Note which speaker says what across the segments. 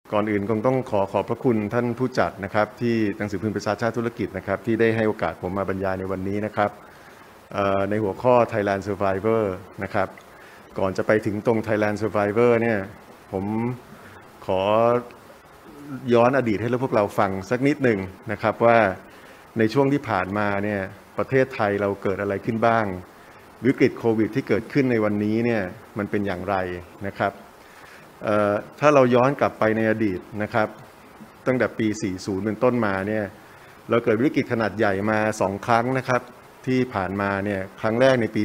Speaker 1: ก่อนอื่นคงต้องขอบพระคุณท่านผู้จัดนะครับที่หนังสือพิมพ์ประชาชาติธุรกิจนะครับที่ได้ให้โอกาสผมมาบรรยายในวันนี้นะครับในหัวข้อ Thailand Survivor นะครับก่อนจะไปถึงตรง Thailand Survivor เนี่ยผมขอย้อนอดีตให้พวกเราฟังสักนิดหนึ่งนะครับว่าในช่วงที่ผ่านมาเนี่ยประเทศไทยเราเกิดอะไรขึ้นบ้างวิกฤตโควิดที่เกิดขึ้นในวันนี้เนี่ยมันเป็นอย่างไรนะครับถ้าเราย้อนกลับไปในอดีตนะครับตั้งแต่ปี 40 เป็นต้นมาเนี่ยเราเกิดวิกฤตขนาดใหญ่มา2 ครั้งนะครับที่ผ่านมาเนี่ยครั้งแรกในปี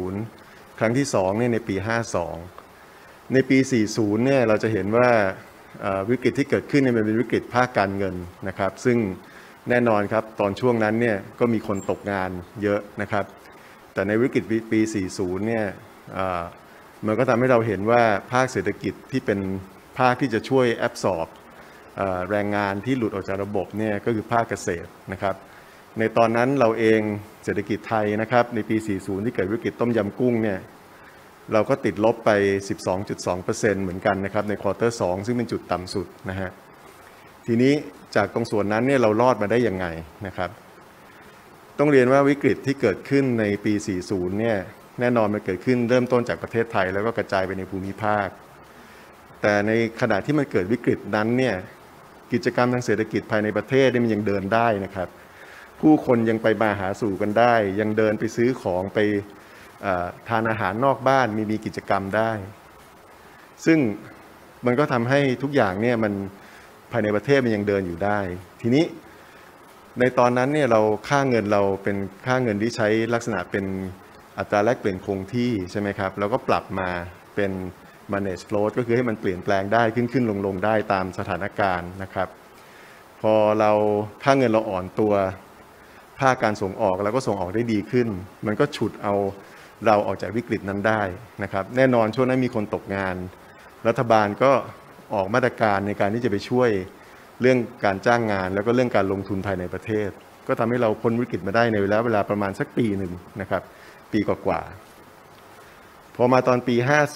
Speaker 1: 40 ครั้งที่2เนี่ยในปี 52 ในปี 40 เนี่ยเราจะเห็นว่าวิกฤตที่เกิดขึ้นเนี่ยเป็นวิกฤตภาคการเงินนะครับซึ่งแน่นอนครับตอนช่วงนั้นเนี่ยก็มีคนตกงานเยอะนะครับแต่ในวิกฤตปี 40 เนี่ยมันก็ทำให้เราเห็นว่าภาคเศรษฐกิจที่เป็นภาคที่จะช่วยแอบซอร์บแรงงานที่หลุดออกจากระบบเนี่ยก็คือภาคเกษตรนะครับในตอนนั้นเราเองเศรษฐกิจไทยนะครับในปี 40 ที่เกิดวิกฤตต้มยำกุ้งเนี่ยเราก็ติดลบไป 12.2% เหมือนกันนะครับในควอเตอร์ 2ซึ่งเป็นจุดต่ำสุดนะฮะทีนี้จากตรงส่วนนั้นเนี่ยเรารอดมาได้ยังไงนะครับต้องเรียนว่าวิกฤตที่เกิดขึ้นในปี 40 เนี่ยแน่นอนมันเกิดขึ้นเริ่มต้นจากประเทศไทยแล้วก็กระจายไปในภูมิภาคแต่ในขณะที่มันเกิดวิกฤตนั้นเนี่ยกิจกรรมทางเศรษฐกิจภายในประเทศมันยังเดินได้นะครับผู้คนยังไปมาหาสู่กันได้ยังเดินไปซื้อของไปทานอาหารนอกบ้านมีกิจกรรมได้ซึ่งมันก็ทำให้ทุกอย่างเนี่ยมันภายในประเทศมันยังเดินอยู่ได้ทีนี้ในตอนนั้นเนี่ยค่าเงินเราเป็นค่าเงินที่ใช้ลักษณะเป็นอัตราแลกเปลี่ยนคงที่ใช่ไหมครับแล้วก็ปรับมาเป็น manage float ก็คือให้มันเปลี่ยนแปลงได้ขึ้นลงได้ตามสถานการณ์นะครับพอค่าเงินเราอ่อนตัวภาคการส่งออกเราก็ส่งออกได้ดีขึ้นมันก็ฉุดเอาเราออกจากวิกฤตนั้นได้นะครับแน่นอนช่วงนั้นมีคนตกงานรัฐบาลก็ออกมาตรการในการที่จะไปช่วยเรื่องการจ้างงานแล้วก็เรื่องการลงทุนภายในประเทศก็ทำให้เราพ้นวิกฤตมาได้ในเวลาประมาณสักปีหนึ่งนะครับปีกว่าพอมาตอนปี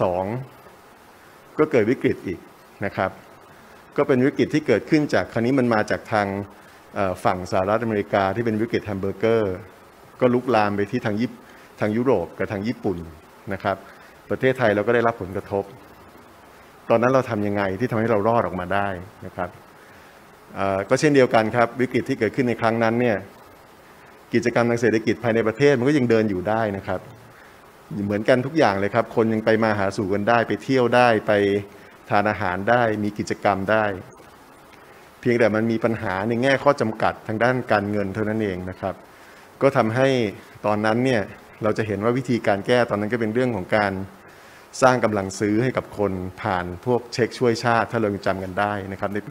Speaker 1: 52 ก็เกิดวิกฤตอีกนะครับก็เป็นวิกฤตที่เกิดขึ้นจากคราวนี้มันมาจากทางฝั่งสหรัฐอเมริกาที่เป็นวิกฤตแฮมเบอร์เกอร์ก็ลุกลามไปที่ทางยุโรปกับทางญี่ปุ่นนะครับประเทศไทยเราก็ได้รับผลกระทบตอนนั้นเราทำยังไงที่ทำให้เรารอดออกมาได้นะครับก็เช่นเดียวกันครับวิกฤตที่เกิดขึ้นในครั้งนั้นเนี่ยกิจกรรมทางเศรษฐกิจภายในประเทศมันก็ยังเดินอยู่ได้นะครับเหมือนกันทุกอย่างเลยครับคนยังไปมาหาสู่กันได้ไปเที่ยวได้ไปทานอาหารได้มีกิจกรรมได้เพียงแต่มันมีปัญหาในแง่ข้อจำกัดทางด้านการเงินเท่านั้นเองนะครับก็ทำให้ตอนนั้นเนี่ยเราจะเห็นว่าวิธีการแก้ตอนนั้นก็เป็นเรื่องของการสร้างกำลังซื้อให้กับคนผ่านพวกเช็คช่วยชาติถ้าเราจำกันได้นะครับในปี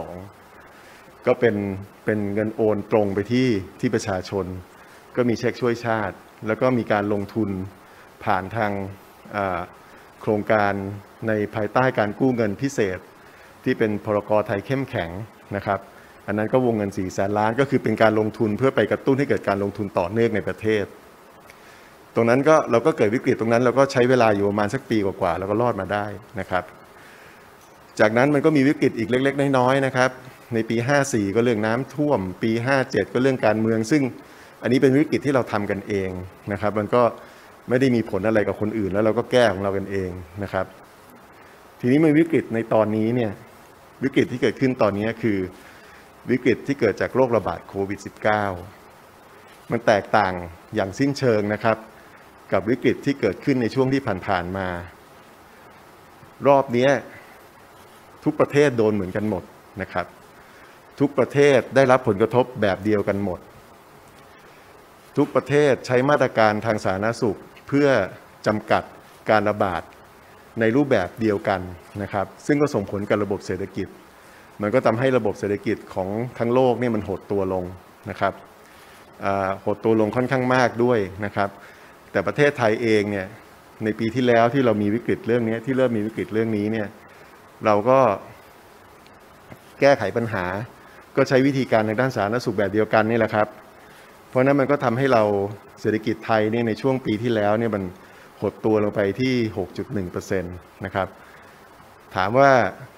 Speaker 1: 52ก็เป็นเงินโอนตรงไปที่ประชาชนก็มีเช็คช่วยชาติแล้วก็มีการลงทุนผ่านทางโครงการในภายใต้การกู้เงินพิเศษที่เป็นพรก.ไทยเข้มแข็งนะครับอันนั้นก็วงเงิน400,000 ล้านก็คือเป็นการลงทุนเพื่อไปกระตุ้นให้เกิดการลงทุนต่อเนื่องในประเทศตรงนั้นเราก็เกิดวิกฤตตรงนั้นเราก็ใช้เวลาอยู่ประมาณสักปีกว่าแล้วก็รอดมาได้นะครับจากนั้นมันก็มีวิกฤตอีกเล็กๆน้อยๆนะครับในปี 54 ก็เรื่องน้ำท่วมปี 57 ก็เรื่องการเมืองซึ่งอันนี้เป็นวิกฤตที่เราทำกันเองนะครับมันก็ไม่ได้มีผลอะไรกับคนอื่นแล้วเราก็แก้ของเรากันเองนะครับทีนี้มันวิกฤตในตอนนี้เนี่ยวิกฤตที่เกิดขึ้นตอนนี้คือวิกฤตที่เกิดจากโรคระบาดโควิด -19 มันแตกต่างอย่างสิ้นเชิงนะครับกับวิกฤตที่เกิดขึ้นในช่วงที่ผ่านๆมารอบนี้ทุกประเทศโดนเหมือนกันหมดนะครับทุกประเทศได้รับผลกระทบแบบเดียวกันหมดทุกประเทศใช้มาตรการทางสาธารณสุขเพื่อจำกัดการระบาดในรูปแบบเดียวกันนะครับซึ่งก็ส่งผลกับระบบเศรษฐกิจมันก็ทำให้ระบบเศรษฐกิจของทั้งโลกนี่มันหดตัวลงนะครับหดตัวลงค่อนข้างมากด้วยนะครับแต่ประเทศไทยเองเนี่ยในปีที่แล้วที่เรามีวิกฤตเรื่องนี้ที่เริ่มมีวิกฤตเรื่องนี้เนี่ยเราก็แก้ไขปัญหาก็ใช้วิธีการในด้านสาธารณสุขแบบเดียวกันนี่แหละครับเพราะนั้นมันก็ทำให้เราเศรษฐกิจไทยเนี่ยในช่วงปีที่แล้วเนี่ยมันหดตัวลงไปที่ 6.1% นะครับถามว่า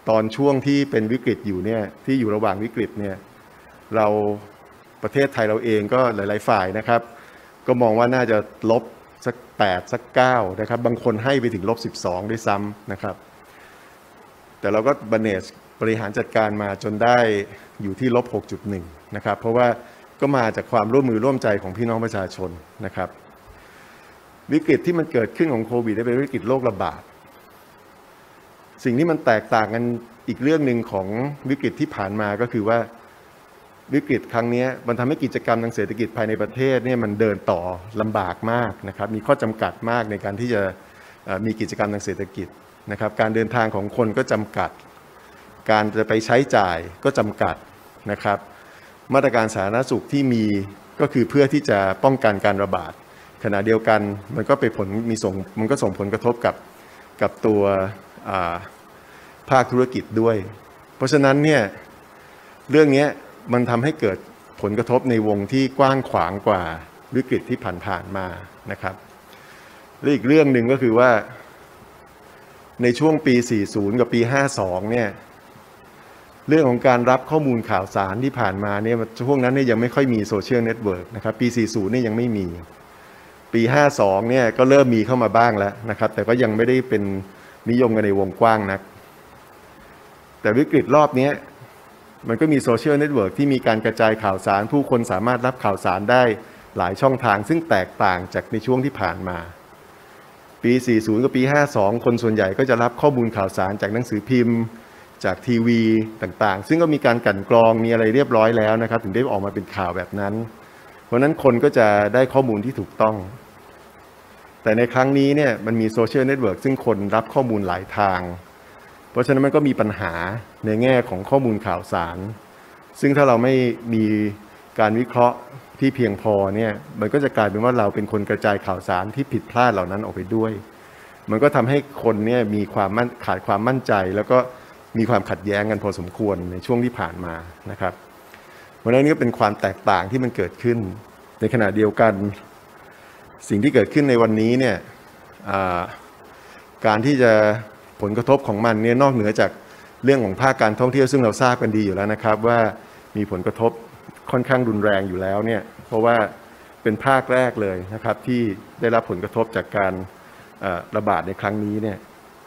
Speaker 1: ตอนช่วงที่เป็นวิกฤตอยู่เนี่ยที่อยู่ระหว่างวิกฤตเนี่ยเราประเทศไทยเราเองก็หลายๆฝ่ายนะครับก็มองว่าน่าจะลบสัก8สัก9นะครับบางคนให้ไปถึง-12ด้วยซ้ำนะครับแต่เราก็บริหารจัดการมาจนได้อยู่ที่-6.1นะครับเพราะว่าก็มาจากความร่วมมือร่วมใจของพี่น้องประชาชนนะครับวิกฤตที่มันเกิดขึ้นของโควิดเป็นวิกฤตโรคระบาดสิ่งที่มันแตกต่างกันอีกเรื่องหนึ่งของวิกฤตที่ผ่านมาก็คือว่าวิกฤตครั้งนี้มันทำให้กิจกรรมทางเศรษฐกิจภายในประเทศเนี่ยมันเดินต่อลำบากมากนะครับมีข้อจำกัดมากในการที่จะมีกิจกรรมทางเศรษฐกิจนะครับการเดินทางของคนก็จำกัดการจะไปใช้จ่ายก็จำกัดนะครับมาตรการสาธารณสุขที่มีก็คือเพื่อที่จะป้องกันการระบาดขณะเดียวกันมันก็ส่งผลกระทบกับตัวภาคธุรกิจด้วยเพราะฉะนั้นเนี่ยเรื่องนี้มันทำให้เกิดผลกระทบในวงที่กว้างขวางกว่าวิกฤตที่ผ่านมานะครับและอีกเรื่องหนึ่งก็คือว่าในช่วงปี40กับปี52เนี่ยเรื่องของการรับข้อมูลข่าวสารที่ผ่านมาเนี่ยช่วงนั้นเนี่ยยังไม่ค่อยมีโซเชียลเน็ตเวิร์กนะครับปี40เนี่ยยังไม่มีปี52เนี่ยก็เริ่มมีเข้ามาบ้างแล้วนะครับแต่ก็ยังไม่ได้เป็นนิยมกันในวงกว้างนักแต่วิกฤตรอบนี้มันก็มีโซเชียลเน็ตเวิร์กที่มีการกระจายข่าวสารผู้คนสามารถรับข่าวสารได้หลายช่องทางซึ่งแตกต่างจากในช่วงที่ผ่านมาปี40กับปี52คนส่วนใหญ่ก็จะรับข้อมูลข่าวสารจากหนังสือพิมพ์จากทีวีต่างๆซึ่งก็มีการกลั่นกรองมีอะไรเรียบร้อยแล้วนะครับถึงได้ออกมาเป็นข่าวแบบนั้นเพราะนั้นคนก็จะได้ข้อมูลที่ถูกต้องแต่ในครั้งนี้เนี่ยมันมีโซเชียลเน็ตเวิร์กซึ่งคนรับข้อมูลหลายทางเพราะฉะนั้นมันก็มีปัญหาในแง่ของข้อมูลข่าวสารซึ่งถ้าเราไม่มีการวิเคราะห์ที่เพียงพอเนี่ยมันก็จะกลายเป็นว่าเราเป็นคนกระจายข่าวสารที่ผิดพลาดเหล่านั้นออกไปด้วยมันก็ทำให้คนเนี่ยมีขาดความมั่นใจแล้วก็มีความขัดแย้งกันพอสมควรในช่วงที่ผ่านมานะครับเพราะฉะนั้นนี่ก็เป็นความแตกต่างที่มันเกิดขึ้นในขณะเดียวกันสิ่งที่เกิดขึ้นในวันนี้เนี่ยการที่จะผลกระทบของมันเนี่ยนอกเหนือจากเรื่องของภาคการท่องเที่ยวซึ่งเราทราบกันดีอยู่แล้วนะครับว่ามีผลกระทบค่อนข้างรุนแรงอยู่แล้วเนี่ยเพราะว่าเป็นภาคแรกเลยนะครับที่ได้รับผลกระทบจากการระบาดในครั้งนี้เนี่ย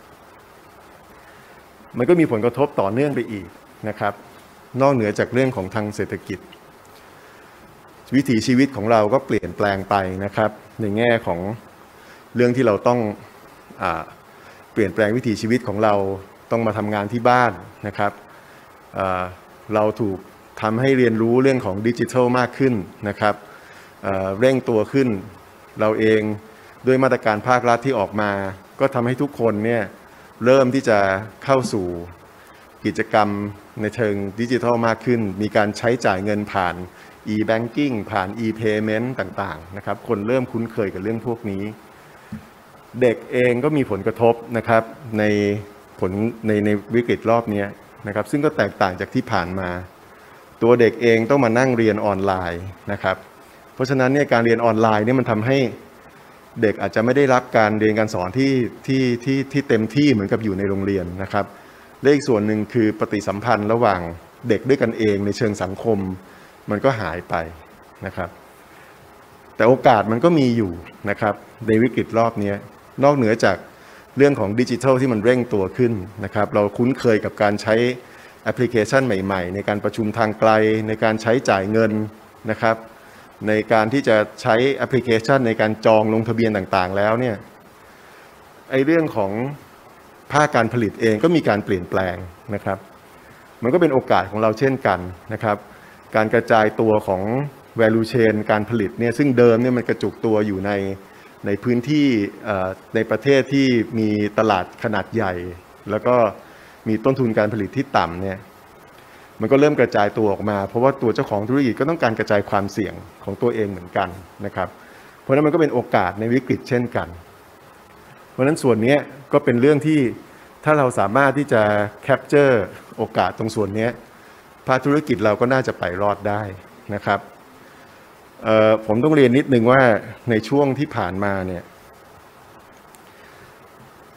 Speaker 1: มันก็มีผลกระทบต่อเนื่องไปอีกนะครับนอกเหนือจากเรื่องของทางเศรษฐกิจวิถีชีวิตของเราก็เปลี่ยนแปลงไปนะครับในแง่ของเรื่องที่เราต้องเปลี่ยนแปลงวิถีชีวิตของเราต้องมาทำงานที่บ้านนะครับเราถูกทำให้เรียนรู้เรื่องของดิจิทัลมากขึ้นนะครับเร่งตัวขึ้นเราเองด้วยมาตรการภาครัฐที่ออกมาก็ทำให้ทุกคนเนี่ยเริ่มที่จะเข้าสู่กิจกรรมในเชิงดิจิทัลมากขึ้นมีการใช้จ่ายเงินผ่าน e-banking ผ่าน e-payment ต่างๆนะครับคนเริ่มคุ้นเคยกับเรื่องพวกนี้เด็กเองก็มีผลกระทบนะครับในวิกฤตรอบนี้นะครับซึ่งก็แตกต่างจากที่ผ่านมาตัวเด็กเองต้องมานั่งเรียนออนไลน์นะครับเพราะฉะนั้นเนี่ยการเรียนออนไลน์เนี่ยมันทำให้เด็กอาจจะไม่ได้รับการเรียนการสอนที่เต็มที่เหมือนกับอยู่ในโรงเรียนนะครับและอีกส่วนหนึ่งคือปฏิสัมพันธ์ระหว่างเด็กด้วยกันเองในเชิงสังคมมันก็หายไปนะครับแต่โอกาสมันก็มีอยู่นะครับในวิกฤตรอบนี้นอกเหนือจากเรื่องของดิจิทัลที่มันเร่งตัวขึ้นนะครับเราคุ้นเคยกับการใช้แอปพลิเคชันใหม่ๆในการประชุมทางไกลในการใช้จ่ายเงินนะครับในการที่จะใช้แอปพลิเคชันในการจองลงทะเบียนต่างๆแล้วเนี่ยเรื่องของภาคการผลิตเองก็มีการเปลี่ยนแปลงนะครับมันก็เป็นโอกาสของเราเช่นกันนะครับการกระจายตัวของ value chain การผลิตเนี่ยซึ่งเดิมเนี่ยมันกระจุกตัวอยู่ในพื้นที่ในประเทศที่มีตลาดขนาดใหญ่แล้วก็มีต้นทุนการผลิตที่ต่ำเนี่ยมันก็เริ่มกระจายตัวออกมาเพราะว่าตัวเจ้าของธุรกิจก็ต้องการกระจายความเสี่ยงของตัวเองเหมือนกันนะครับเพราะฉะนั้นมันก็เป็นโอกาสในวิกฤตเช่นกันเพราะฉะนั้นส่วนนี้ก็เป็นเรื่องที่ถ้าเราสามารถที่จะแคปเจอร์โอกาสตรงส่วนนี้ภาคธุรกิจเราก็น่าจะไปรอดได้นะครับผมต้องเรียนนิดนึงว่าในช่วงที่ผ่านมาเนี่ย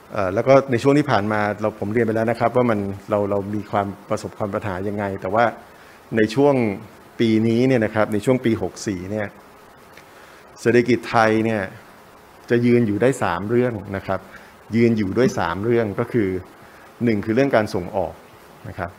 Speaker 1: แล้วก็ในช่วงที่ผ่านมาผมเรียนไปแล้วนะครับว่าเรามีความประสบความปัญหายังไงแต่ว่าในช่วงปีนี้เนี่ยนะครับในช่วงปี64เนี่ยเศรษฐกิจไทยเนี่ยจะยืนอยู่ได้3เรื่องนะครับยืนอยู่ด้วย3เรื่องก็คือ1คือเรื่องการส่งออกนะครับ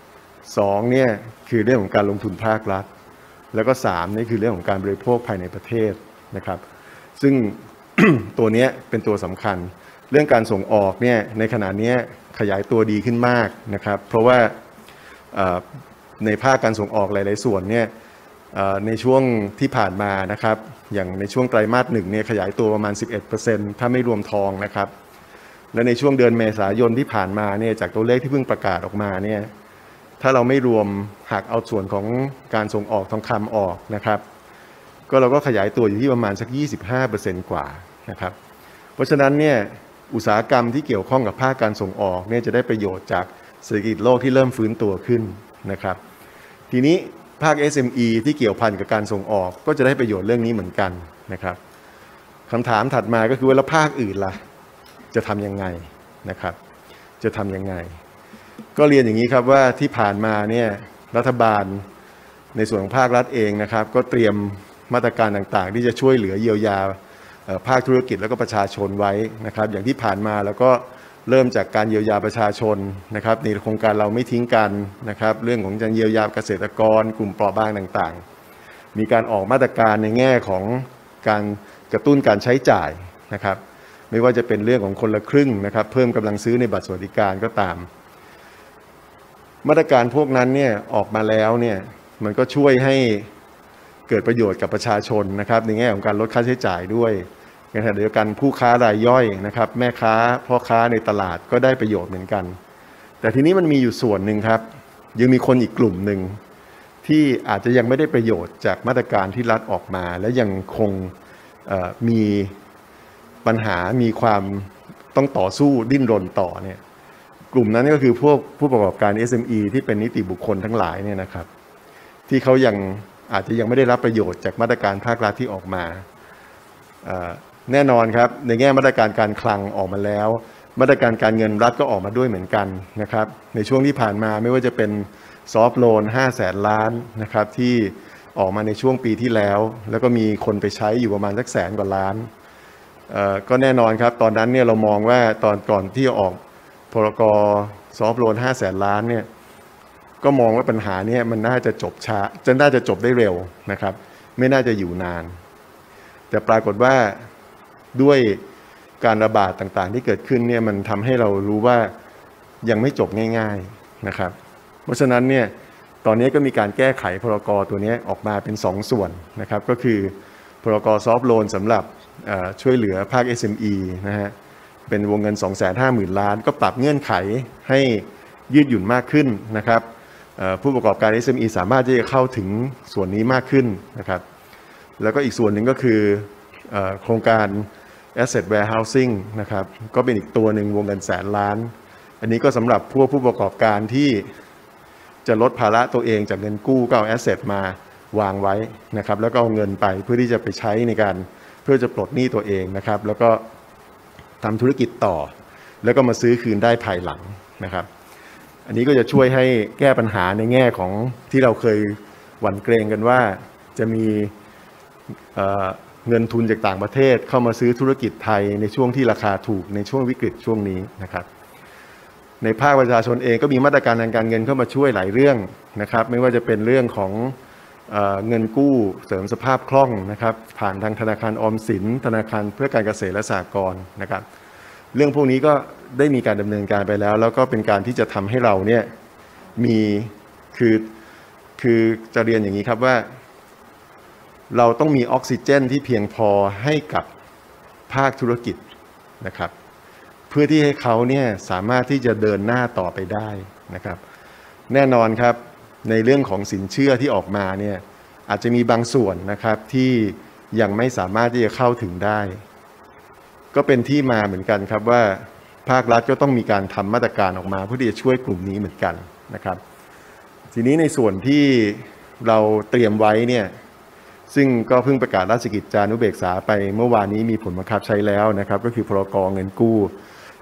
Speaker 1: 2เนี่ยคือเรื่องของการลงทุนภาครัฐแล้วก็3นี่คือเรื่องของการบริโภคภายในประเทศนะครับซึ่ง ตัวนี้เป็นตัวสำคัญเรื่องการส่งออกเนี่ยในขณะนี้ขยายตัวดีขึ้นมากนะครับเพราะว่าในภาคการส่งออกหลายๆส่วนเนี่ยในช่วงที่ผ่านมานะครับอย่างในช่วงไตรมาส1เนี่ยขยายตัวประมาณ 11% ถ้าไม่รวมทองนะครับและในช่วงเดือนเมษายนที่ผ่านมาเนี่ยจากตัวเลขที่เพิ่งประกาศออกมาเนี่ยถ้าเราไม่รวมหักเอาส่วนของการส่งออกทองคำออกนะครับก็เราก็ขยายตัวอยู่ที่ประมาณสัก 25% กว่านะครับเพราะฉะนั้นเนี่ยอุตสาหกรรมที่เกี่ยวข้องกับภาคการส่งออกเนี่ยจะได้ประโยชน์จากเศรษฐกิจโลกที่เริ่มฟื้นตัวขึ้นนะครับทีนี้ภาค SME ที่เกี่ยวพันกับการส่งออกก็จะได้ประโยชน์เรื่องนี้เหมือนกันนะครับคำถามถัดมาก็คือว่าแล้วภาคอื่นล่ะจะทำยังไงนะครับจะทำยังไงก็เรียนอย่างนี้ครับว่าที่ผ่านมาเนี่ยรัฐบาลในส่วนของภาครัฐเองนะครับก็เตรียมมาตรการต่างๆที่จะช่วยเหลือเยียวยาภาคธุรกิจแล้วก็ประชาชนไว้นะครับอย่างที่ผ่านมาแล้วก็เริ่มจากการเยียวยาประชาชนนะครับในโครงการเราไม่ทิ้งกันนะครับเรื่องของการเยียวยาเกษตรกรกลุ่มเปราะบางต่างๆมีการออกมาตรการในแง่ของการกระตุ้นการใช้จ่ายนะครับไม่ว่าจะเป็นเรื่องของคนละครึ่งนะครับเพิ่มกำลังซื้อในบัตรสวัสดิการก็ตามมาตรการพวกนั้นเนี่ยออกมาแล้วเนี่ยมันก็ช่วยให้เกิดประโยชน์กับประชาชนนะครับในแง่ของการลดค่าใช้จ่ายด้วยในขณะเดียวกันผู้ค้ารายย่อยนะครับแม่ค้าพ่อค้าในตลาดก็ได้ประโยชน์เหมือนกันแต่ทีนี้มันมีอยู่ส่วนหนึ่งครับยังมีคนอีกกลุ่มหนึ่งที่อาจจะยังไม่ได้ประโยชน์จากมาตรการที่รัฐออกมาและยังคงมีปัญหามีความต้องต่อสู้ดิ้นรนต่อเนี่ยกลุ่มนั้นก็คือพวกผู้ประกอบการ SME ที่เป็นนิติบุคคลทั้งหลายเนี่ยนะครับที่เขายังอาจจะยังไม่ได้รับประโยชน์จากมาตรการภาครัฐที่ออกมาแน่นอนครับในแง่มาตรการการคลังออกมาแล้วมาตรการการเงินรัฐก็ออกมาด้วยเหมือนกันนะครับในช่วงที่ผ่านมาไม่ว่าจะเป็นซอฟท์โลน500,000 ล้านนะครับที่ออกมาในช่วงปีที่แล้วแล้วก็มีคนไปใช้อยู่ประมาณสัก100,000 กว่าล้านก็แน่นอนครับตอนนั้นเนี่ยเรามองว่าตอนก่อนที่จะออกพรกซอฟท์โลน500,000 ล้านเนี่ยก็มองว่าปัญหาเนี่ยมันน่าจะจบช้าน่าจะจบได้เร็วนะครับไม่น่าจะอยู่นานแต่ปรากฏว่าด้วยการระบาดต่างๆที่เกิดขึ้นเนี่ยมันทำให้เรารู้ว่ายังไม่จบง่ายๆนะครับเพราะฉะนั้นเนี่ยตอนนี้ก็มีการแก้ไขพรกตัวนี้ออกมาเป็น2ส่วนนะครับก็คือพรกซอฟท์โลนสำหรับช่วยเหลือภาค SME นะฮะเป็นวงเงิน 250,000 ล้านก็ปรับเงื่อนไขให้ยืดหยุ่นมากขึ้นนะครับผู้ประกอบการ SME สามารถที่จะเข้าถึงส่วนนี้มากขึ้นนะครับแล้วก็อีกส่วนหนึ่งก็คือโครงการ Asset Warehousing นะครับก็เป็นอีกตัวหนึ่งวงเงิน100,000 ล้านอันนี้ก็สำหรับพวกผู้ประกอบการที่จะลดภาระตัวเองจากเงินกู้ก็เอา Asset มาวางไว้นะครับแล้วก็เอาเงินไปเพื่อที่จะไปใช้ในการเพื่อจะปลดหนี้ตัวเองนะครับแล้วก็ทำธุรกิจต่อแล้วก็มาซื้อคืนได้ภายหลังนะครับอันนี้ก็จะช่วยให้แก้ปัญหาในแง่ของที่เราเคยหวั่นเกรงกันว่าจะมีเงินทุนจากต่างประเทศเข้ามาซื้อธุรกิจไทยในช่วงที่ราคาถูกในช่วงวิกฤตช่วงนี้นะครับในภาคประชาชนเองก็มีมาตรการทางการเงินเข้ามาช่วยหลายเรื่องนะครับไม่ว่าจะเป็นเรื่องของเงินกู้เสริมสภาพคล่องนะครับผ่านทางธนาคารออมสินธนาคารเพื่อการเกษตรและสหกรณ์นะครับเรื่องพวกนี้ก็ได้มีการดำเนินการไปแล้วแล้วก็เป็นการที่จะทำให้เราเนี่ยมีคือจะเรียนอย่างนี้ครับว่าเราต้องมีออกซิเจนที่เพียงพอให้กับภาคธุรกิจนะครับเพื่อที่ให้เขาเนี่ยสามารถที่จะเดินหน้าต่อไปได้นะครับแน่นอนครับในเรื่องของสินเชื่อที่ออกมาเนี่ยอาจจะมีบางส่วนนะครับที่ยังไม่สามารถที่จะเข้าถึงได้ก็เป็นที่มาเหมือนกันครับว่าภาครัฐก็ต้องมีการทำมาตรการออกมาเพื่อที่จะช่วยกลุ่มนี้เหมือนกันนะครับทีนี้ในส่วนที่เราเตรียมไว้เนี่ยซึ่งก็เพิ่งประกาศราชกิจจานุเบกษาไปเมื่อวานนี้มีผลบังคับใช้แล้วนะครับก็คือพรกเงินกู้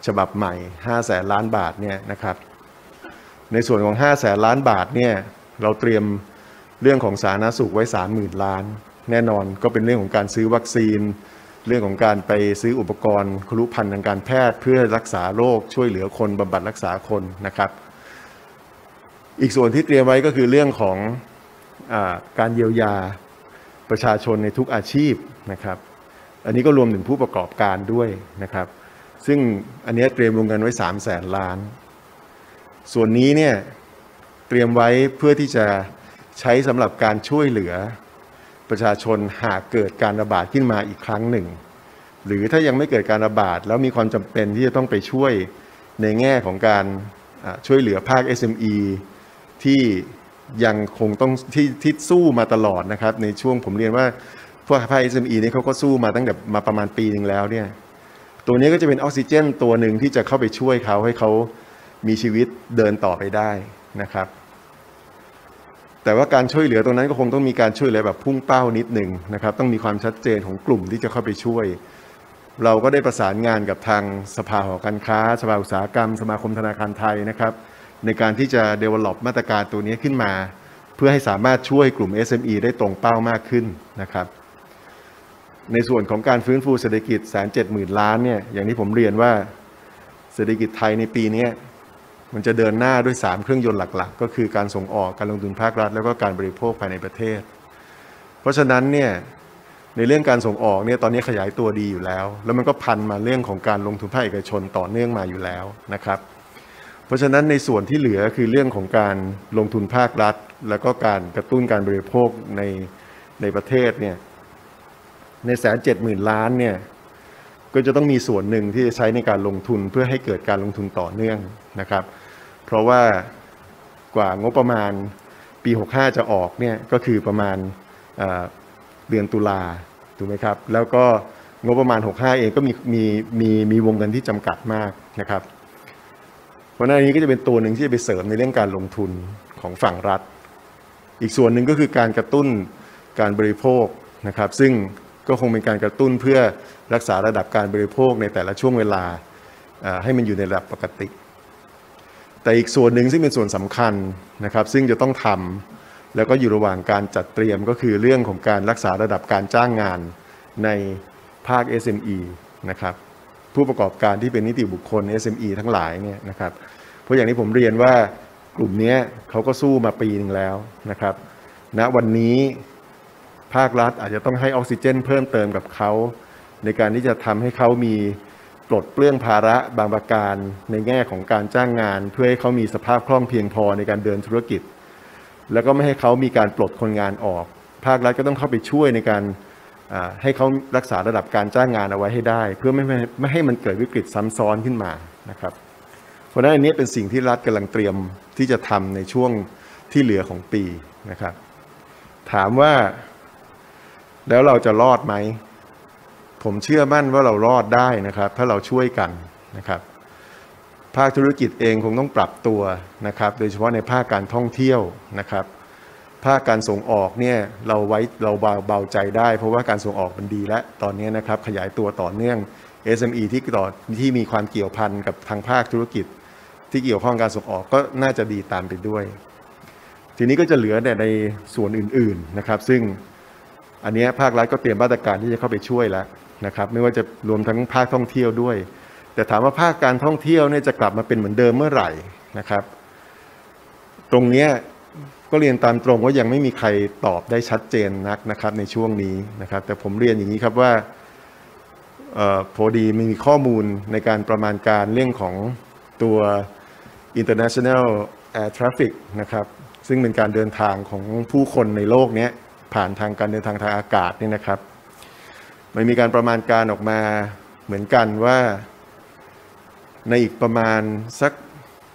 Speaker 1: ฉบับใหม่5 แสนล้านบาทเนี่ยนะครับในส่วนของ5 แสนล้านบาทเนี่ยเราเตรียมเรื่องของสาธารณสุขไว้ 30,000 ล้านแน่นอนก็เป็นเรื่องของการซื้อวัคซีนเรื่องของการไปซื้ออุปกรณ์ครุภัณฑ์ทางการแพทย์เพื่อรักษาโรคช่วยเหลือคนบำบัดรักษาคนนะครับอีกส่วนที่เตรียมไว้ก็คือเรื่องของการเยียวยาประชาชนในทุกอาชีพนะครับอันนี้ก็รวมถึงผู้ประกอบการด้วยนะครับซึ่งอันนี้เตรียมวงเงินไว้3 แสนล้านส่วนนี้เนี่ยเตรียมไว้เพื่อที่จะใช้สำหรับการช่วยเหลือประชาชนหากเกิดการระบาดขึ้นมาอีกครั้งหนึ่งหรือถ้ายังไม่เกิดการระบาดแล้วมีความจำเป็นที่จะต้องไปช่วยในแง่ของการช่วยเหลือภาค SME ที่ยังคงต้องที่สู้มาตลอดนะครับในช่วงผมเรียนว่าพวกภาค SME นี่เขาก็สู้มาตั้งแต่มาประมาณปีนึงแล้วเนี่ยตัวนี้ก็จะเป็นออกซิเจนตัวหนึ่งที่จะเข้าไปช่วยเขาให้เขามีชีวิตเดินต่อไปได้นะครับแต่ว่าการช่วยเหลือตรงนั้นก็คงต้องมีการช่วยเหลือแบบพุ่งเป้านิดหนึ่งนะครับต้องมีความชัดเจนของกลุ่มที่จะเข้าไปช่วยเราก็ได้ประสานงานกับทางสภาหอการค้าสภาอุตสาหกรรมสมาคมธนาคารไทยนะครับในการที่จะ develop มาตรการตัวนี้ขึ้นมาเพื่อให้สามารถช่วยกลุ่ม SME ได้ตรงเป้ามากขึ้นนะครับในส่วนของการฟื้นฟูเศรษฐกิจ170,000 ล้านเนี่ยอย่างที่ผมเรียนว่าเศรษฐกิจไทยในปีนี้มันจะเดินหน้าด้วย3 เครื่องยนต์หลักๆก็คือการส่งออกการลงทุนภาครัฐแล้วก็การบริโภคภายในประเทศเพราะฉะนั้นเนี่ยในเรื่องการส่งออกเนี่ยตอนนี้ขยายตัวดีอยู่แล้วแล้วมันก็พันมาเรื่องของการลงทุนภาคเอกชนต่อเนื่องมาอยู่แล้วนะครับเพราะฉะนั้นในส่วนที่เหลือคือเรื่องของการลงทุนภาครัฐแล้วก็การกระตุ้นการบริโภคในประเทศเนี่ยใน170,000 ล้านเนี่ยก็จะต้องมีส่วนหนึ่งที่จะใช้ในการลงทุนเพื่อให้เกิดการลงทุนต่อเนื่องนะครับเพราะว่ากว่างบประมาณปี65จะออกเนี่ยก็คือประมาณเดือนตุลาถูกไหมครับแล้วก็งบประมาณ65เองก็มีวงเงินที่จำกัดมากนะครับเพราะฉะนั้นอันนี้ก็จะเป็นตัวหนึ่งที่จะไปเสริมในเรื่องการลงทุนของฝั่งรัฐอีกส่วนหนึ่งก็คือการกระตุ้นการบริโภคนะครับซึ่งก็คงเป็นการกระตุ้นเพื่อรักษาระดับการบริโภคในแต่ละช่วงเวลาให้มันอยู่ในระดับปกติแต่อีกส่วนหนึ่งซึ่งเป็นส่วนสำคัญนะครับซึ่งจะต้องทำแล้วก็อยู่ระหว่างการจัดเตรียมก็คือเรื่องของการรักษาระดับการจ้างงานในภาค SME นะครับผู้ประกอบการที่เป็นนิติบุคคล SME ทั้งหลายเนี่ยนะครับเพราะอย่างที่ผมเรียนว่ากลุ่มนี้เขาก็สู้มาปีนึงแล้วนะครับณวันนี้ภาครัฐอาจจะต้องให้ออกซิเจนเพิ่มเติมกับเขาในการที่จะทำให้เขามีปลดเปลื้องภาระบางประการในแง่ของการจ้างงานเพื่อให้เขามีสภาพคล่องเพียงพอในการเดินธุรกิจแล้วก็ไม่ให้เขามีการปลดคนงานออกภาครัฐก็ต้องเข้าไปช่วยในการให้เขารักษาระดับการจ้างงานเอาไว้ให้ได้เพื่อไม่ให้มันเกิดวิกฤตซ้ำซ้อนขึ้นมานะครับเพราะฉะนั้นอันนี้เป็นสิ่งที่รัฐกำลังเตรียมที่จะทำในช่วงที่เหลือของปีนะครับถามว่าแล้วเราจะรอดไหมผมเชื่อมั่นว่าเรารอดได้นะครับถ้าเราช่วยกันนะครับภาคธุรกิจเองคงต้องปรับตัวนะครับโดยเฉพาะในภาคการท่องเที่ยวนะครับภาคการส่งออกเนี่ยเราเบาใจได้เพราะว่าการส่งออกมันดีแล้วตอนนี้นะครับขยายตัวต่อเนื่อง SME ที่มีความเกี่ยวพันกับทางภาคธุรกิจที่เกี่ยวข้องการส่งออกก็น่าจะดีตามไปด้วยทีนี้ก็จะเหลือแต่ในส่วนอื่นๆนะครับซึ่งอันนี้ภาครัฐก็เตรียมมาตรการที่จะเข้าไปช่วยแล้วนะครับไม่ว่าจะรวมทั้งภาคท่องเที่ยวด้วยแต่ถามว่าภาคการท่องเที่ยวเนี่ยจะกลับมาเป็นเหมือนเดิมเมื่อไหร่นะครับตรงนี้ก็เรียนตามตรงว่ายังไม่มีใครตอบได้ชัดเจนนักนะครับในช่วงนี้นะครับแต่ผมเรียนอย่างนี้ครับว่าพอดีมีข้อมูลในการประมาณการเรื่องของตัว international air traffic นะครับซึ่งเป็นการเดินทางของผู้คนในโลกนี้ผ่านทางการเดินทางทางอากาศนี่นะครับมันมีการประมาณการออกมาเหมือนกันว่าในอีกประมาณสัก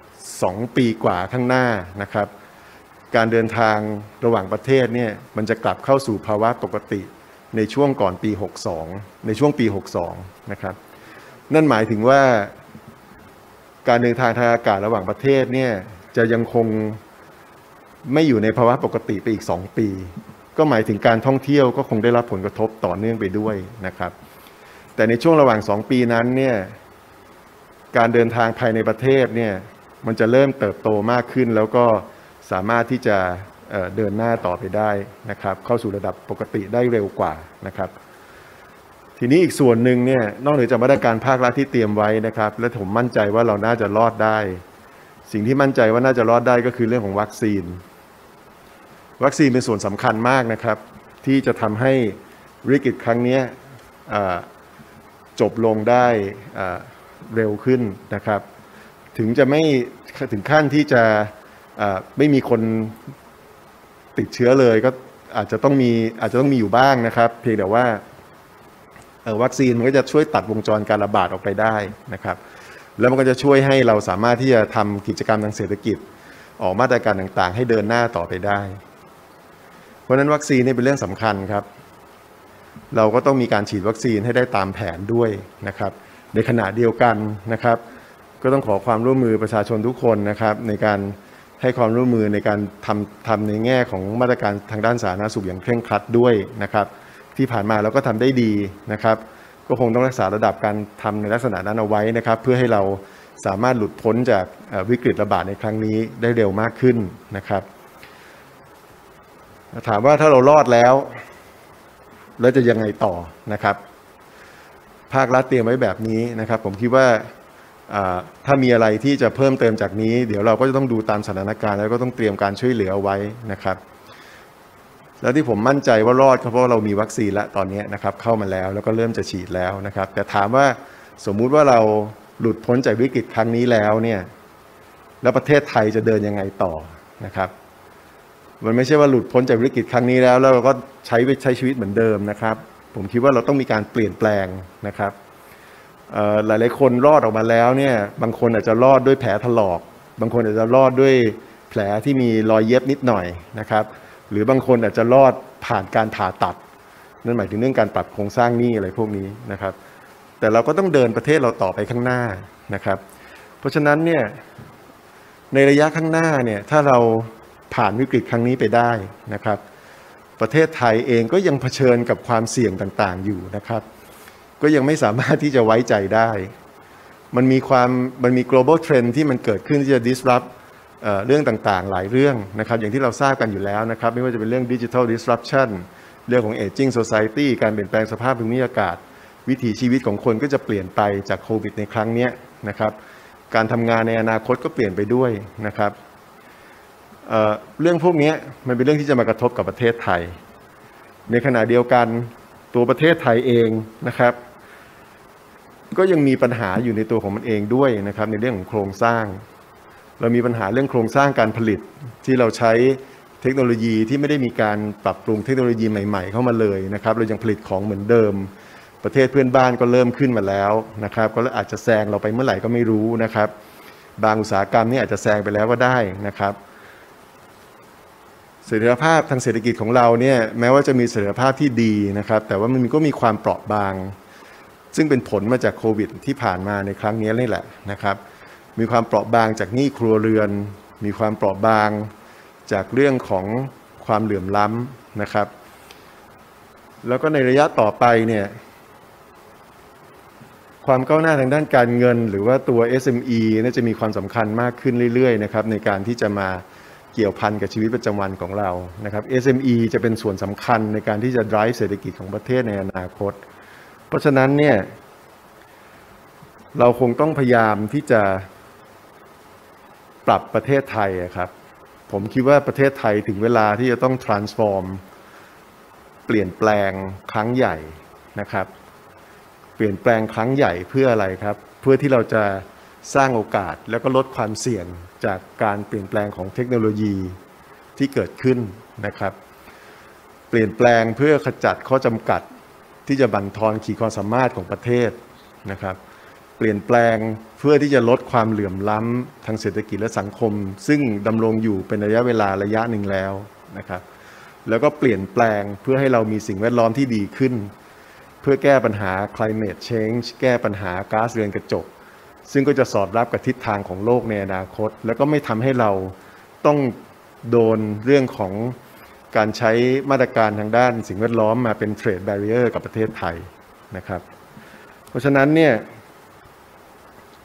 Speaker 1: 2 ปีกว่าข้างหน้านะครับการเดินทางระหว่างประเทศเนี่ยมันจะกลับเข้าสู่ภาวะปกติในช่วงก่อนปี62ในช่วงปี62นะครับนั่นหมายถึงว่าการเดินทางทางอากาศระหว่างประเทศเนี่ยจะยังคงไม่อยู่ในภาวะปกติไปอีก2 ปีก็หมายถึงการท่องเที่ยวก็คงได้รับผลกระทบต่อเนื่องไปด้วยนะครับแต่ในช่วงระหว่าง2 ปีนั้นเนี่ยการเดินทางภายในประเทศเนี่ยมันจะเริ่มเติบโตมากขึ้นแล้วก็สามารถที่จะเดินหน้าต่อไปได้นะครับเข้าสู่ระดับปกติได้เร็วกว่านะครับทีนี้อีกส่วนหนึ่งเนี่ยนอกเหนือจากมาตรการภาครัฐที่เตรียมไว้นะครับและผมมั่นใจว่าเราน่าจะรอดได้สิ่งที่มั่นใจว่าน่าจะรอดได้ก็คือเรื่องของวัคซีนเป็นส่วนสำคัญมากนะครับที่จะทำให้วิกฤตครั้งนี้จบลงได้เร็วขึ้นนะครับถึงจะไม่ถึงขั้นที่จะไม่มีคนติดเชื้อเลยก็อาจจะต้องมีอยู่บ้างนะครับเพียงแต่ว่าวัคซีนมันก็จะช่วยตัดวงจรการระบาดออกไปได้นะครับแล้วมันก็จะช่วยให้เราสามารถที่จะทำกิจกรรมทางเศรษฐกิจออกมาตรการต่างๆให้เดินหน้าต่อไปได้เพราะฉะนั้นวัคซีนนี่เป็นเรื่องสำคัญครับเราก็ต้องมีการฉีดวัคซีนให้ได้ตามแผนด้วยนะครับในขณะเดียวกันนะครับก็ต้องขอความร่วมมือประชาชนทุกคนนะครับในการให้ความร่วมมือในการทำในแง่ของมาตรการทางด้านสาธารณสุขอย่างเคร่งครัดด้วยนะครับที่ผ่านมาเราก็ทำได้ดีนะครับก็คงต้องรักษาระดับการทำในลักษณะนั้นเอาไว้นะครับเพื่อให้เราสามารถหลุดพ้นจากวิกฤตระบาดในครั้งนี้ได้เร็วมากขึ้นนะครับถามว่าถ้าเรารอดแล้วจะยังไงต่อนะครับภาครัฐเตรียมไว้แบบนี้นะครับผมคิดว่าถ้ามีอะไรที่จะเพิ่มเติมจากนี้เดี๋ยวเราก็จะต้องดูตามสถานการณ์แล้วก็ต้องเตรียมการช่วยเหลือเอาไว้นะครับแล้วที่ผมมั่นใจว่ารอดเพราะเรามีวัคซีนแล้วตอนนี้นะครับเข้ามาแล้วก็เริ่มจะฉีดแล้วนะครับแต่ถามว่าสมมุติว่าเราหลุดพ้นจากวิกฤตครั้งนี้แล้วเนี่ยแล้วประเทศไทยจะเดินยังไงต่อนะครับมันไม่ใช่ว่าหลุดพ้นจากวิกฤตครั้งนี้แล้วเราก็ใช้ชีวิตเหมือนเดิมนะครับผมคิดว่าเราต้องมีการเปลี่ยนแปลงนะครับหลายๆคนรอดออกมาแล้วเนี่ยบางคนอาจจะรอดด้วยแผลถลอกบางคนอาจจะรอดด้วยแผลที่มีรอยเย็บนิดหน่อยนะครับหรือบางคนอาจจะรอดผ่านการผ่าตัดนั่นหมายถึงเรื่องการปรับโครงสร้างหนี้อะไรพวกนี้นะครับแต่เราก็ต้องเดินประเทศเราต่อไปข้างหน้านะครับเพราะฉะนั้นเนี่ยในระยะข้างหน้าเนี่ยถ้าเราผ่านวิกฤตครั้งนี้ไปได้นะครับประเทศไทยเองก็ยังเผชิญกับความเสี่ยงต่างๆอยู่นะครับก็ยังไม่สามารถที่จะไว้ใจได้มันมี global trend ที่มันเกิดขึ้นที่จะ disrupt เรื่องต่างๆหลายเรื่องนะครับอย่างที่เราทราบกันอยู่แล้วนะครับไม่ว่าจะเป็นเรื่อง digital disruption เรื่องของ aging society การเปลี่ยนแปลงสภาพภูมิอากาศวิถีชีวิตของคนก็จะเปลี่ยนไปจากโควิดในครั้งนี้นะครับการทำงานในอนาคตก็เปลี่ยนไปด้วยนะครับเรื่องพวกนี้มันเป็นเรื่องที่จะมากระทบกับประเทศไทยในขณะเดียวกันตัวประเทศไทยเองนะครับก็ยังมีปัญหาอยู่ในตัวของมันเองด้วยนะครับในเรื่องของโครงสร้างเรามีปัญหาเรื่องโครงสร้างการผลิตที่เราใช้เทคโนโลยีที่ไม่ได้มีการปรับปรุงเทคโนโลยีใหม่ๆเข้ามาเลยนะครับเรายังผลิตของเหมือนเดิมประเทศเพื่อนบ้านก็เริ่มขึ้นมาแล้วนะครับก็อาจจะแซงเราไปเมื่อไหร่ก็ไม่รู้นะครับบางอุตสาหกรรมนี่อาจจะแซงไปแล้วก็ได้นะครับเสถียรภาพทางเศรษฐกิจของเราเนี่ยแม้ว่าจะมีเสถียรภาพที่ดีนะครับแต่ว่ามันก็มีความเปราะบางซึ่งเป็นผลมาจากโควิดที่ผ่านมาในครั้งนี้นี่แหละนะครับมีความเปราะบางจากหนี้ครัวเรือนมีความเปราะบางจากเรื่องของความเหลื่อมล้ำนะครับแล้วก็ในระยะต่อไปเนี่ยความก้าวหน้าทางด้านการเงินหรือว่าตัว SME น่าจะมีความสำคัญมากขึ้นเรื่อยๆนะครับในการที่จะมาเกี่ยวพันกับชีวิตประจำวันของเรานะครับ SME จะเป็นส่วนสำคัญในการที่จะ drive เศรษฐกิจของประเทศในอนาคตเพราะฉะนั้นเนี่ยเราคงต้องพยายามที่จะปรับประเทศไทยครับผมคิดว่าประเทศไทยถึงเวลาที่จะต้อง transform เปลี่ยนแปลงครั้งใหญ่นะครับเปลี่ยนแปลงครั้งใหญ่เพื่ออะไรครับเพื่อที่เราจะสร้างโอกาสแล้วก็ลดความเสี่ยงจากการเปลี่ยนแปลงของเทคโนโลยีที่เกิดขึ้นนะครับเปลี่ยนแปลงเพื่อขจัดข้อจำกัดที่จะบั่นทอนขีดความสามารถของประเทศนะครับเปลี่ยนแปลงเพื่อที่จะลดความเหลื่อมล้ำทางเศรษฐกิจและสังคมซึ่งดำรงอยู่เป็นระยะหนึ่งแล้วนะครับแล้วก็เปลี่ยนแปลงเพื่อให้เรามีสิ่งแวดล้อมที่ดีขึ้นเพื่อแก้ปัญหา climate change แก้ปัญหาก๊าซเรือนกระจกซึ่งก็จะสอดรับกับทิศทางของโลกในอนาคตแล้วก็ไม่ทำให้เราต้องโดนเรื่องของการใช้มาตรการทางด้านสิ่งแวดล้อมมาเป็น trade barrier กับประเทศไทยนะครับเพราะฉะนั้นเนี่ย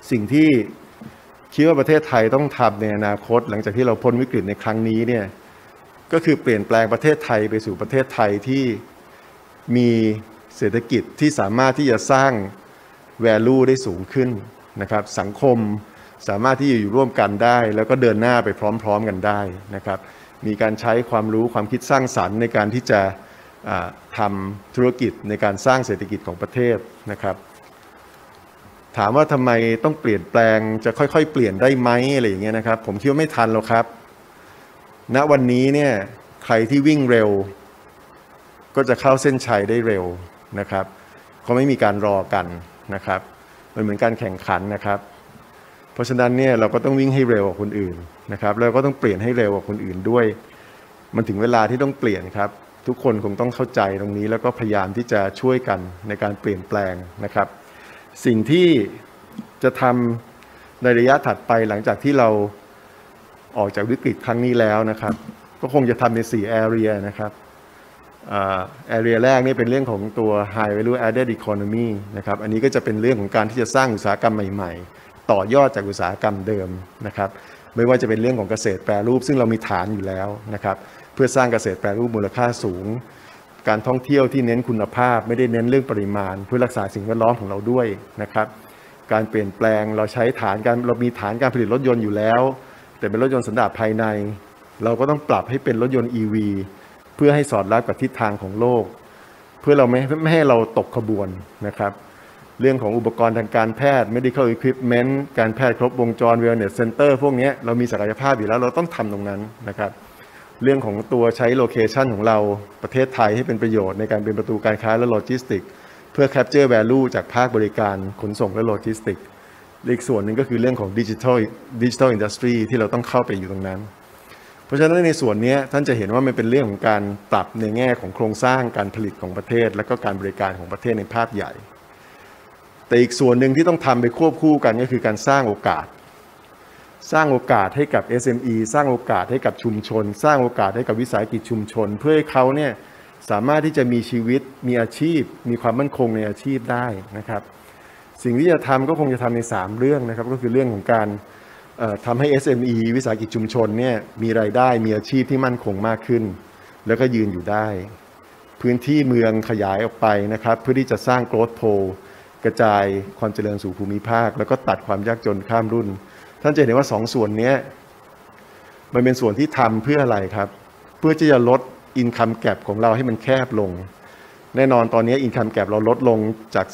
Speaker 1: สิ่งที่คิดว่าประเทศไทยต้องทำในอนาคตหลังจากที่เราพ้นวิกฤตในครั้งนี้เนี่ยก็คือเปลี่ยนแปลงประเทศไทยไปสู่ประเทศไทยที่มีเศรษฐกิจที่สามารถที่จะสร้าง value ได้สูงขึ้นนะครับสังคมสามารถที่จะอยู่ร่วมกันได้แล้วก็เดินหน้าไปพร้อมๆกันได้นะครับมีการใช้ความรู้ความคิดสร้างสรรค์ในการที่จะทำธุรกิจในการสร้างเศรษฐกิจของประเทศนะครับถามว่าทำไมต้องเปลี่ยนแปลงจะค่อยๆเปลี่ยนได้ไหมอะไรอย่างเงี้ยนะครับผมคิดว่าไม่ทันหรอกครับณวันนี้เนี่ยใครที่วิ่งเร็วก็จะเข้าเส้นชัยได้เร็วนะครับเขาไม่มีการรอกันนะครับมันเหมือนการแข่งขันนะครับเพราะฉะนั้นเนี่ยเราก็ต้องวิ่งให้เร็วกว่าคนอื่นนะครับแล้วก็ต้องเปลี่ยนให้เร็วกว่าคนอื่นด้วยมันถึงเวลาที่ต้องเปลี่ยนครับทุกคนคงต้องเข้าใจตรงนี้แล้วก็พยายามที่จะช่วยกันในการเปลี่ยนแปลงนะครับสิ่งที่จะทำในระยะถัดไปหลังจากที่เราออกจากวิกฤตครั้งนี้แล้วนะครับก็คงจะทำใน4 area นะครับarea แรกนี่เป็นเรื่องของตัว high value added economy นะครับอันนี้ก็จะเป็นเรื่องของการที่จะสร้างอุตสาหกรรมใหม่ๆต่อยอดจากอุตสาหกรรมเดิมนะครับไม่ว่าจะเป็นเรื่องของเกษตรแปรรูปซึ่งเรามีฐานอยู่แล้วนะครับเพื่อสร้างเกษตรแปรรูปมูลค่าสูงการท่องเที่ยวที่เน้นคุณภาพไม่ได้เน้นเรื่องปริมาณเพื่อรักษาสิ่งแวดล้อมของเราด้วยนะครับการเปลี่ยนแปลงเราใช้เรามีฐานการผลิตรถยนต์อยู่แล้วแต่เป็นรถยนต์สันดาปภายในเราก็ต้องปรับให้เป็นรถยนต์ EV เพื่อให้สอดรับกับทิศทางของโลกเพื่อเราไม่ให้เราตกขบวนนะครับเรื่องของอุปกรณ์ทางการแพทย์ medical equipment การแพทย์ครบวงจร wellness center พวกนี้เรามีศักยภาพอยู่แล้วเราต้องทำตรงนั้นนะครับเรื่องของตัวใช้โลเคชันของเราประเทศไทยให้เป็นประโยชน์ในการเป็นประตูการค้าและโลจิสติกเพื่อ capture value จากภาคบริการขนส่งและโลจิสติกอีกส่วนหนึ่งก็คือเรื่องของดิจิทัลอินดัสทรีที่เราต้องเข้าไปอยู่ตรงนั้นเพราะฉะนั้นในส่วนนี้ท่านจะเห็นว่ามันเป็นเรื่องของการปรับในแง่ของโครงสร้างการผลิตของประเทศและก็การบริการของประเทศในภาพใหญ่แต่อีกส่วนหนึ่งที่ต้องทำไปควบคู่กันก็คือการสร้างโอกาสให้กับ SME สร้างโอกาสให้กับชุมชนสร้างโอกาสให้กับวิสาหกิจชุมชนเพื่อให้เขาเนี่ยสามารถที่จะมีชีวิตมีอาชีพมีความมั่นคงในอาชีพได้นะครับสิ่งที่จะทำก็คงจะทำใน3เรื่องนะครับก็คือเรื่องของการทำให้ SME วิสาหกิจชุมชนเนี่ยมีรายได้มีอาชีพที่มั่นคงมากขึ้นแล้วก็ยืนอยู่ได้พื้นที่เมืองขยายออกไปนะครับเพื่อที่จะสร้าง growth pole กระจายความเจริญสู่ภูมิภาคแล้วก็ตัดความยากจนข้ามรุ่นท่านจะเห็นว่า2ส่วนนี้มันเป็นส่วนที่ทำเพื่ออะไรครับเพื่อที่จะลด income gap ของเราให้มันแคบลงแน่นอนตอนนี้ income gap เราลดลงจาก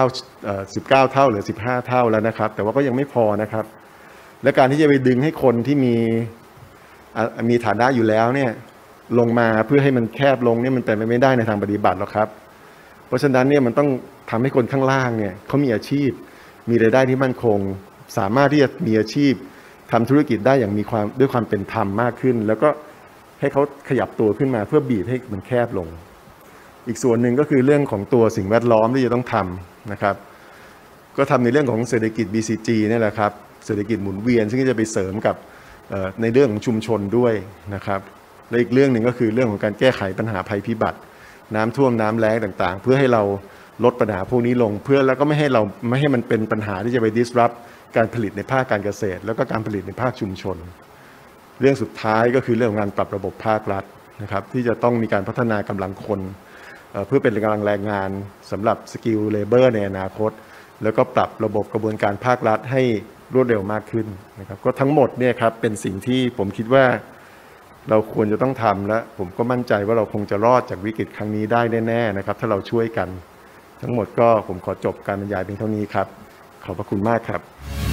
Speaker 1: 19เท่าเหลือ15เท่าแล้วนะครับแต่ว่าก็ยังไม่พอนะครับและการที่จะไปดึงให้คนที่มีฐานะอยู่แล้วเนี่ยลงมาเพื่อให้มันแคบลงเนี่ยมันเป็นไปไม่ได้ในทางปฏิบัติหรอกครับเพราะฉะนั้นเนี่ยมันต้องทำให้คนข้างล่างเนี่ยเขามีอาชีพมีรายได้ที่มั่นคงสามารถที่จะมีอาชีพทำธุรกิจได้อย่างด้วยความเป็นธรรมมากขึ้นแล้วก็ให้เขาขยับตัวขึ้นมาเพื่อบีบให้มันแคบลงอีกส่วนหนึ่งก็คือเรื่องของตัวสิ่งแวดล้อมที่จะต้องทำนะครับก็ทำในเรื่องของเศรษฐกิจ BCG นี่แหละครับเศรษฐกิจหมุนเวียนซึ่งจะไปเสริมกับในเรื่องของชุมชนด้วยนะครับและอีกเรื่องหนึ่งก็คือเรื่องของการแก้ไขปัญหาภัยพิบัติน้ำท่วมน้ำแล้งต่างๆเพื่อให้เราลดปัญหาพวกนี้ลงเพื่อแล้วก็ไม่ให้มันเป็นปัญหาที่จะไป disrupt การผลิตในภาคการเกษตรแล้วก็การผลิตในภาคชุมชนเรื่องสุดท้ายก็คือเรื่องของการปรับระบบภาครัฐนะครับที่จะต้องมีการพัฒนากำลังคนเพื่อเป็นกำลังแรงงานสำหรับสกิลเลเบอร์ในอนาคตแล้วก็ปรับระบบกระบวนการภาครัฐให้รวดเร็วมากขึ้นนะครับก็ทั้งหมดเนี่ยครับเป็นสิ่งที่ผมคิดว่าเราควรจะต้องทำและผมก็มั่นใจว่าเราคงจะรอดจากวิกฤตครั้งนี้ได้แน่ๆนะครับถ้าเราช่วยกันทั้งหมดก็ผมขอจบการบรรยายเพียงเท่านี้ครับขอบพระคุณมากครับ